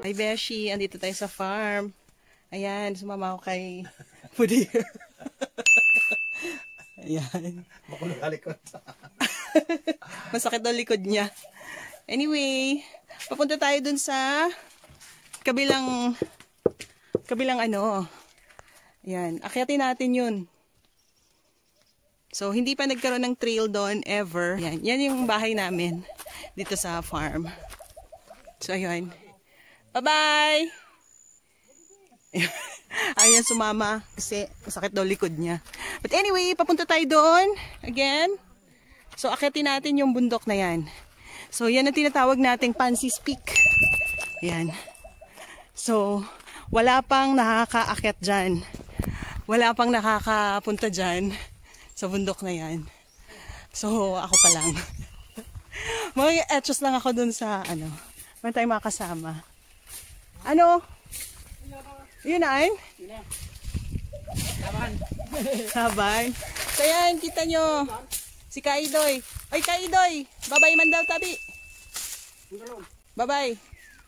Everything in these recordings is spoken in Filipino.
Hi Beshi, andito tayo sa farm. Ayan, sumama ako kay Pudir. Ayan. Makulong likod. Masakit ang likod niya. Anyway, papunta tayo dun sa kabilang ano. Ayan, akyatin natin yun. So, hindi pa nagkaroon ng trail doon ever. Ayan, yan yung bahay namin dito sa farm. So, ayun. Bye-bye! Ayan, sumama kasi masakit daw likod niya. But anyway, papunta tayo doon again. So, akyatin natin yung bundok na yan. So, yan ang tinatawag nating Pancy'S Peak. Ayan. So, wala pang nakakaakyat dyan. Wala pang nakakapunta dyan sa bundok na yan. So, ako pa lang. Mga etchos lang ako dun sa, ano, may tayong makasama. Ano? Yun na, ay? Saban. So, yan, kita nyo. Si Idoy. Ay, Idoy. Babay man daw, tabi. Babay.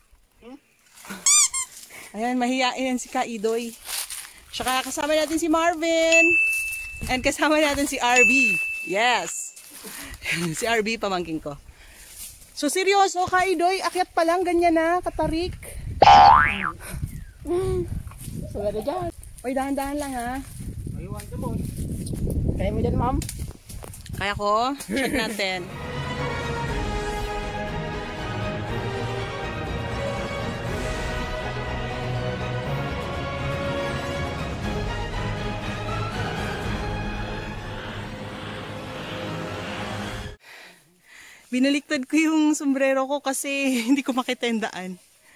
Ayan, mahiyain yan si Idoy. Saka kasama natin si Marvin. And kasama natin si RB. Yes. Si RB, pamangking ko. So, seryoso, Idoy, akyat pa lang, ganyan na, katarik. So, ganda dyan. Uy, dahan-dahan lang, ha? Aywan ka mo. Kaya mo dyan, ma'am? Kaya ko. Check natin. Binaliktad ko yung sombrero ko kasi hindi ko makita yung daan.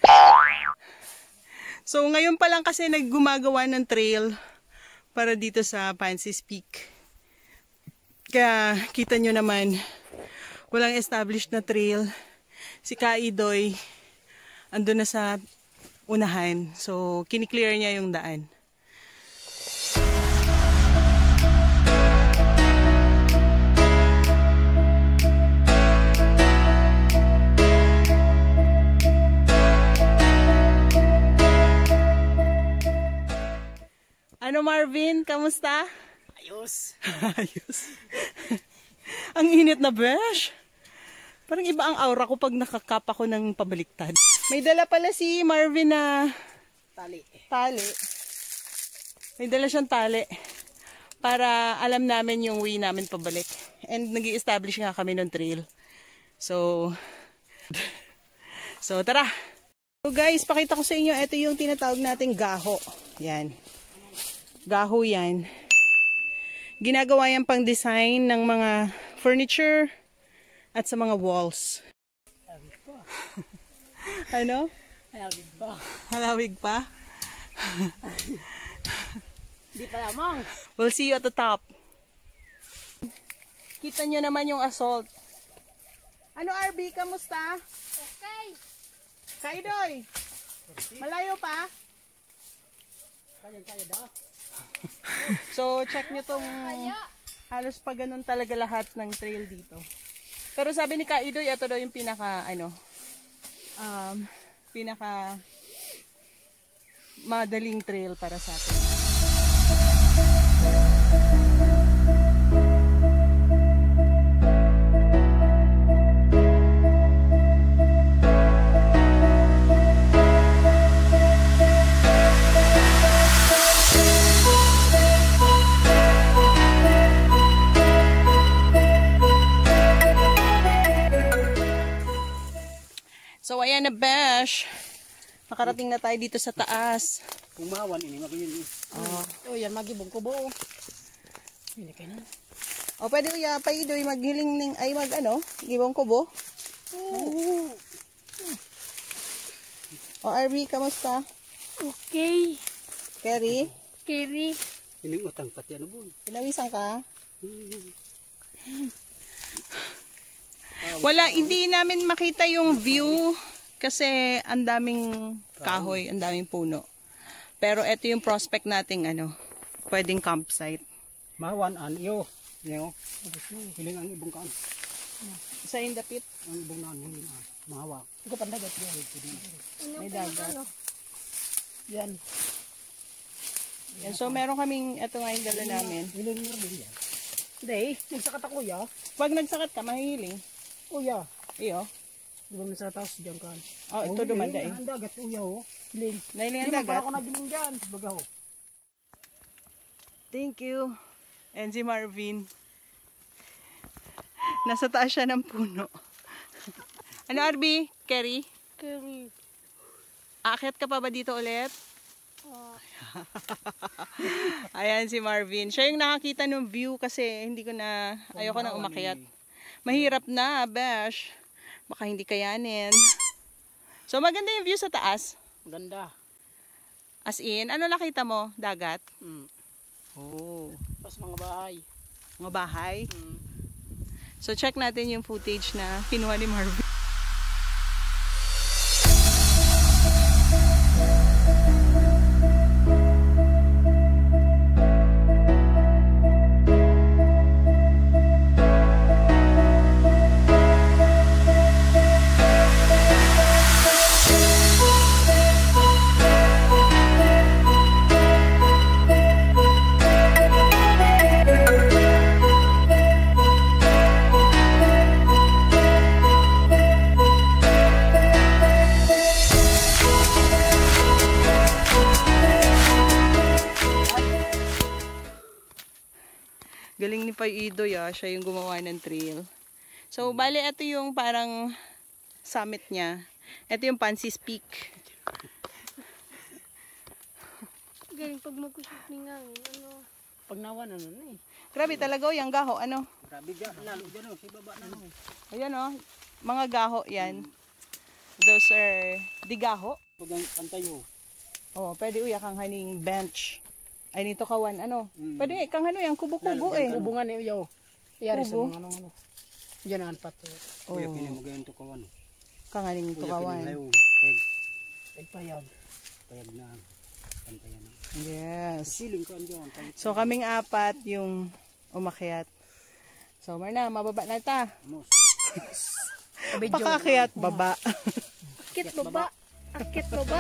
So ngayon pa lang kasi naggumagawa ng trail para dito sa Pancy'S Peak. Kaya kita nyo naman, walang established na trail. Si Idoy andun na sa unahan. So kiniklear niya yung daan. Ano Marvin? Kamusta? Ayos. Ayos. Ang init na besh. Parang iba ang aura ko pag nakakap ako ng pabaliktad. May dala pala si Marvin na Tali. May dala siyang tali. Para alam namin yung way namin pabalik. And nag-i-establish nga kami ng trail. So tara. So guys, pakita ko sa inyo. Ito yung tinatawag nating gaho. Yan. Gaho yan. Ginagawa yan pang design ng mga furniture at sa mga walls. Halawig pa. Ano? Halawig pa. Halawig pa? Di pa lamang. We'll see you at the top. Kita nyo naman yung assault. Ano RB? Kamusta? Okay. Idoy? Malayo pa? Kaya daw. So, check nyo tong halos pa ganun talaga lahat ng trail dito. Pero sabi ni Idoy, ito daw yung pinaka madaling trail para sa atin. So, ayan na besh. Nakarating na tayo dito sa taas. Kung mawan, ini magiging. Oh, yan magibong kubo. Hindi kayo na. O, pwede ko pa Idoy maghiling ng, ay gibong kubo. O, RB, kamusta? Okay. Kerry? Kiri. Ining utang pati ano bun. Pinawisan ka? Wala, hindi namin makita yung view kasi ang daming kahoy, ang daming puno. Pero ito yung prospect nating pwedeng campsite. Mawan an iyo. Hiling ang ibong kaan. Sa indapit. Ang bungan hindi mahawak. Iko pandagat yan. May dagat. Yan. And so meron kaming, ito nga yung dala namin. Hiling mo rin yan. Hindi, nagsakat ako ya. Pag nagsakat ka, mahihiling. Uya. Iyo. Di ba may sa taas dyan kan? Oh, ito dumanda eh. Ang dagat, uya ho. Hiling. Nahiling ang Hindi dagat. ako nagiling dyan. Baga ho. Thank you. And si Marvin. Nasa taas siya ng puno. Ano, Arby? Kerry? Kerry. Aakyat ka pa ba dito ulit? Ayan si Marvin. Siya yung nakakita ng view kasi hindi ko na, ayoko na umakyat. Mahirap na, besh. Baka hindi kayanin. So maganda yung view sa taas. Ganda. As in, ano nakita mo? Dagat? Oh. Tapos mga bahay. Mga bahay? So check natin yung footage na kinuha ni Marvin. Galing ni Idoy siya yung gumawa ng trail. So, bale, ito yung parang summit niya. Ito yung Pancy'S Peak. Galing pag mag-usap ni ngangin. Ano? Pag nawan, ano na eh. Grabe talaga yung gaho, ano? Grabe dyan, lalo dyan o, sa baba na o. Ayan mga gaho yan. Those are digaho. Pag ang pantayo. Oh, pwede uya kang haning bench. Ay nito kawan, ano? Pwede kang ano yung kubo-kubo eh. Kubungan eh, uyaw. Iyari sa Kubo? mga ano. Diyan ang pato. Oh. Kuya, kini mo gayon to kawan. Kang haning to kawan. Payag na. Pantayan na. Yes. Siling ka andyan. So kaming apat yung umakyat. So Marna, mababa na ta. Pakakyat baba. Akit baba. Akit baba.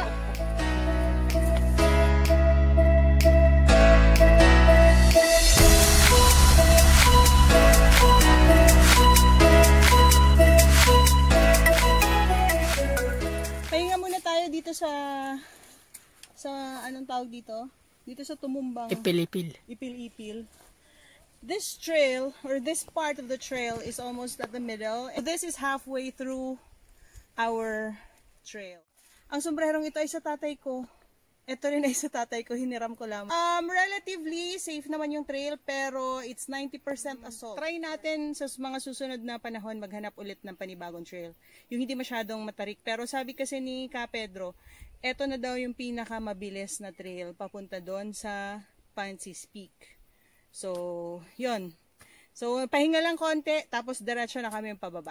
Pahinga muna tayo dito sa anong tawag dito? Dito sa tumumbang Ipil-ipil. Ipil-ipil. This trail or this part of the trail is almost at the middle. This is halfway through our trail. Ang sombrerong ito ay sa tatay ko. Ito rin ay sa tatay ko, hiniram ko lang. Relatively safe naman yung trail pero it's 90% assault. Try natin sa mga susunod na panahon maghanap ulit ng panibagong trail. Yung hindi masyadong matarik. Pero sabi kasi ni Ka Pedro, ito na daw yung pinakamabilis na trail papunta doon sa Pancy'S Peak. So, yun. So, pahinga lang konti tapos diretso na kami pababa.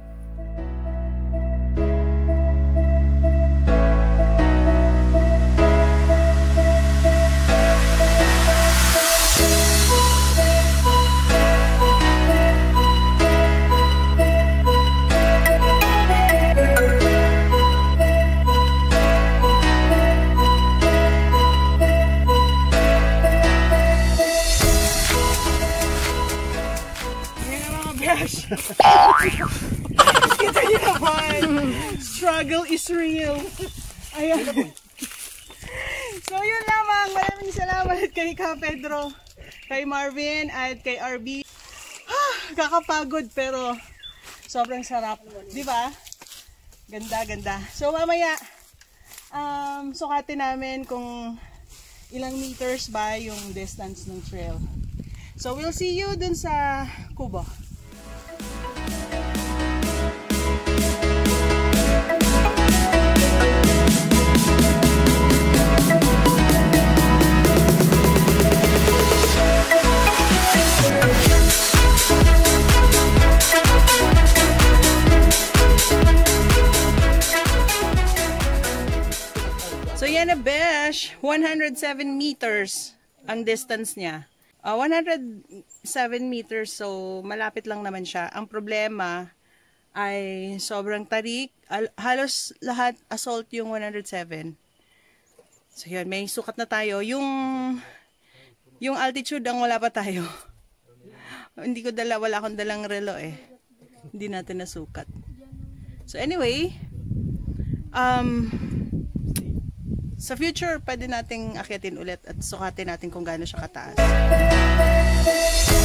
Kita niyo naman. Struggle is real. Ayan. So yun lamang. Maraming salamat kay Ka Pedro, kay Marvin, at kay RB. Kakapagod pero sobrang sarap. Di ba? Ganda, ganda. So mamaya, sukatin namin kung ilang meters ba yung distance ng trail. So we'll see you dun sa kubo. So yan na besh, 107 meters ang distance niya. 107 meters, so malapit lang naman siya. Ang problema ay sobrang tarik. Halos lahat assault yung 107. So yun, may sukat na tayo. Yung altitude ang wala pa tayo. Hindi ko wala akong dalang relo eh. Hindi natin nasukat. So anyway, sa future, pwede nating akyatin ulit at sukatin natin kung gaano siya kataas.